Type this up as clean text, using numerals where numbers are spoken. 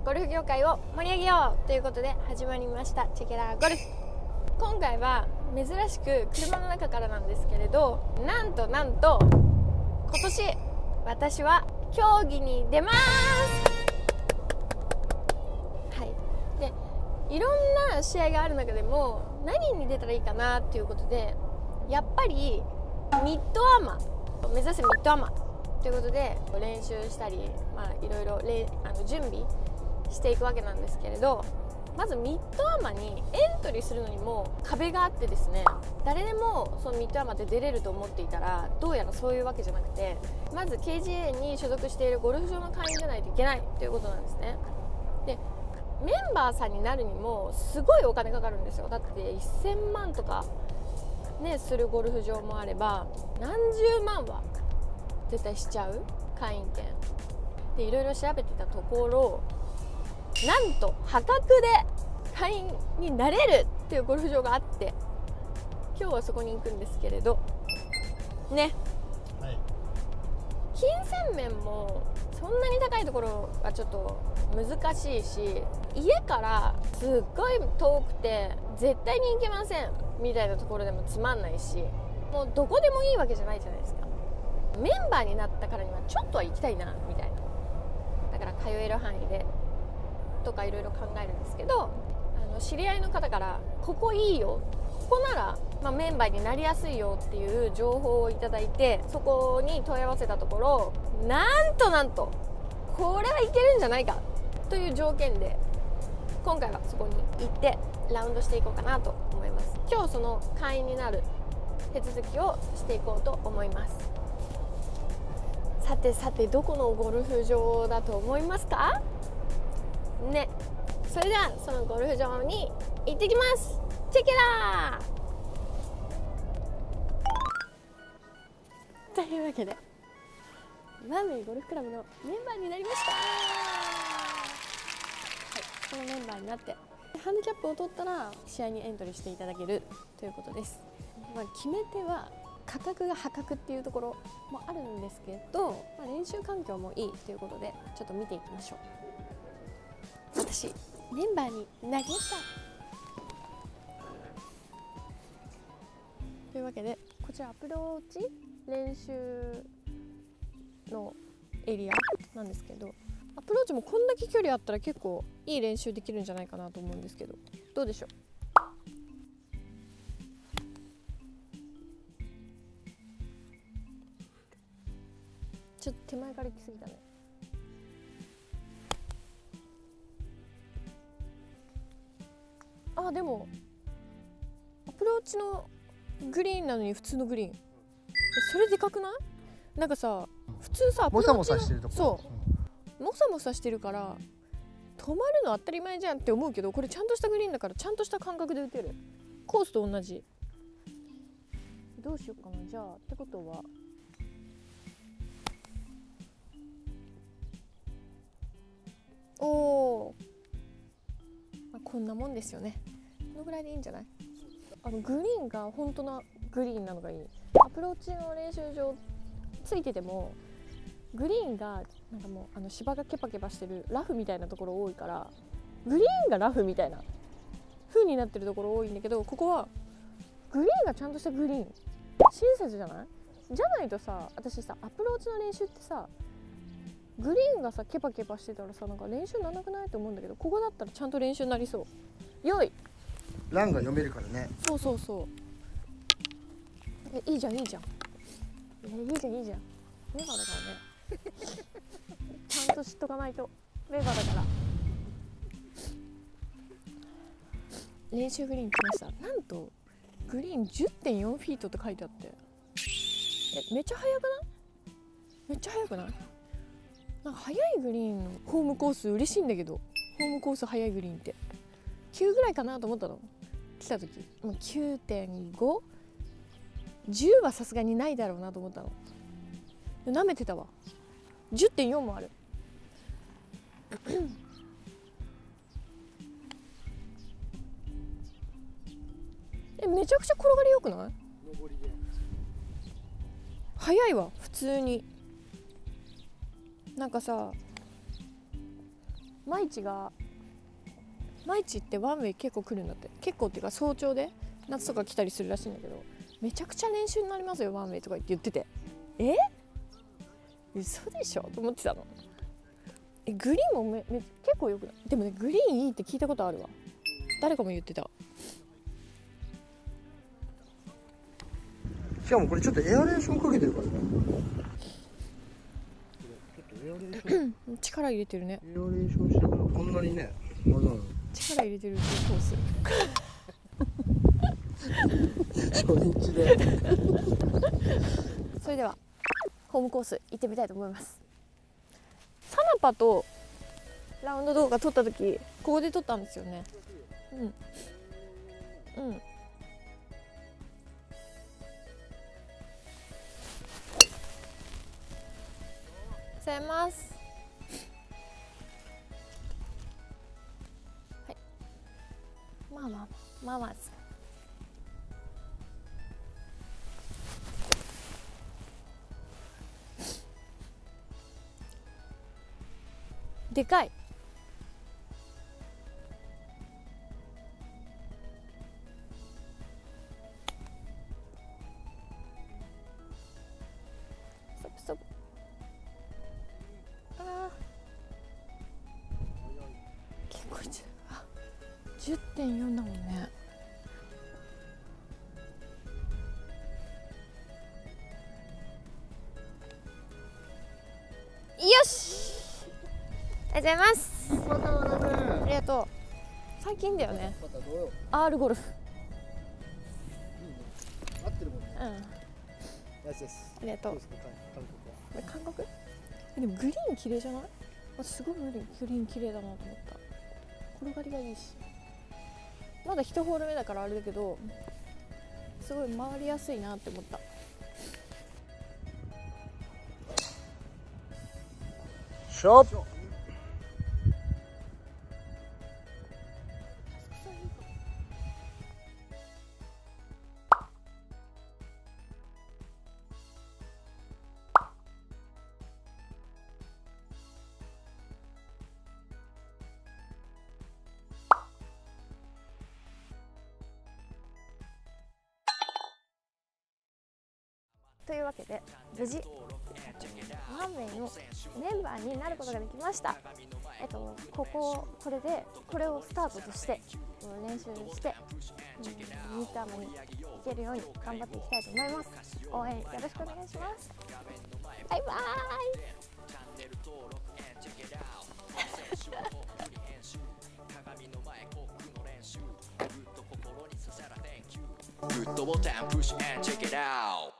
ゴルフ業界を盛り上げようということで始まりましたチェケラーゴルフ。今回は珍しく車の中からなんですけれど、なんと今年私は競技に出ます。はい。で、いろんな試合がある中でも何に出たらいいかなっていうことで、やっぱりミッドアマ目指せミッドアマということで練習したり、いろいろ準備していくわけなんですけれど、まずミッドアマにエントリーするのにも壁があってですね、誰でもそのミッドアマって出れると思っていたら、どうやらそういうわけじゃなくて、まず KGA に所属しているゴルフ場の会員じゃないといけないということなんですね。で、メンバーさんになるにもすごいお金かかるんですよ。だって1000万とかねするゴルフ場もあれば、何十万は絶対しちゃう会員権で、いろいろ調べてたところ、なんと破格で会員になれるっていうゴルフ場があって、今日はそこに行くんですけれどね、はい、金銭面もそんなに高いところはちょっと難しいし、家からすっごい遠くて絶対に行けませんみたいなところでもつまんないし、もうどこでもいいわけじゃないじゃないですか。メンバーになったからにはちょっとは行きたいなみたいな、だから通える範囲でとかいろいろ考えるんですけど、知り合いの方からここいいよ、ここなら、メンバーになりやすいよっていう情報をいただいて、そこに問い合わせたところ、なんとこれはいけるんじゃないかという条件で、今回はそこに行ってラウンドしていこうかなと思います。今日その会員になる手続きをしていこうと思います。さてどこのゴルフ場だと思いますかね。それではそのゴルフ場に行ってきます。チェケラーというわけで、ワンウェイゴルフクラブのメンバーになりました。はい、このメンバーになってハンディキャップを取ったら試合にエントリーしていただけるということです。決め手は価格が破格っていうところもあるんですけど、練習環境もいいということでちょっと見ていきましょう。私メンバーになりましたというわけで、こちらアプローチ練習のエリアなんですけど、アプローチもこんだけ距離あったら結構いい練習できるんじゃないかなと思うんですけど、どうでしょう。ちょっと手前から行き過ぎたね。でもアプローチのグリーンなのに普通のグリーン、それでかくない？なんかさ、普通さ、 モサモサしてるとこ、 そう、モサモサしてるから止まるの当たり前じゃんって思うけど、これちゃんとしたグリーンだからちゃんとした感覚で打てる。コースと同じ。どうしようかな。じゃあってことはこんなもんですよね。このぐらいでいいんじゃない？グリーンが本当なグリーンなのがいい。アプローチの練習場ついててもグリーンがなんかもう芝がケパケパしてるラフみたいなところ多いから、グリーンがラフみたいな風になってるところ多いんだけど、ここはグリーンがちゃんとしたグリーン、親切じゃない？じゃないとさ、私さアプローチの練習ってさ、グリーンがさケパケパしてたらさ、なんか練習にならなくないと思うんだけど、ここだったらちゃんと練習になりそう。よい、 ランが読めるからね。 そういいじゃんいいじゃんメンバーだからねちゃんと知っとかないと。メンバーだから。練習グリーン来ました。なんとグリーン 10.4 フィートって書いてあって、めっちゃ速くない？めっちゃ速くない？なんか速いグリーンのホームコース嬉しいんだけど、ホームコース速いグリーンって9ぐらいかなと思ったの、来た時。もう 9.5、10はさすがにないだろうなと思ったの。舐めてたわ。 10.4 もあるめちゃくちゃ転がり良くない？速いわ普通に。なんかさ、 毎日ってワンウェイ結構来るんだって。結構っていうか早朝で夏とか来たりするらしいんだけど、めちゃくちゃ練習になりますよワンウェイとか言ってて、嘘でしょと思ってたの。グリーンも結構よくない？でもね、グリーンいいって聞いたことあるわ。誰かも言ってた。 しかもこれちょっとエアレーションかけてるからね。 力入れてるね。 エアレーションしてるからこんなにね、 力入れてるってコース。 初日で。 それではホームコース行ってみたいと思います。サナパとラウンド動画撮った時ここで撮ったんですよね。せます。はい。まあです。でかい。ストップ。結構10.4 だもんね。よし、ありがとうございます。ありがとう。最近だよね。R ゴルフ。 合ってるもんね。 ナイスです。ありがとう。韓国？でもグリーン綺麗じゃない？すごいグリーン綺麗だなと思った。転がりがいいし。まだ1ホール目だからあれだけど、すごい回りやすいなって思った。 ショップ。 というわけで無事ワンウェイのメンバーになることができました。これをスタートとして練習して、ミッドアマに行けるように頑張っていきたいと思います。応援よろしくお願いします。バイバーイ。 グッドボタンプッシュ and check it out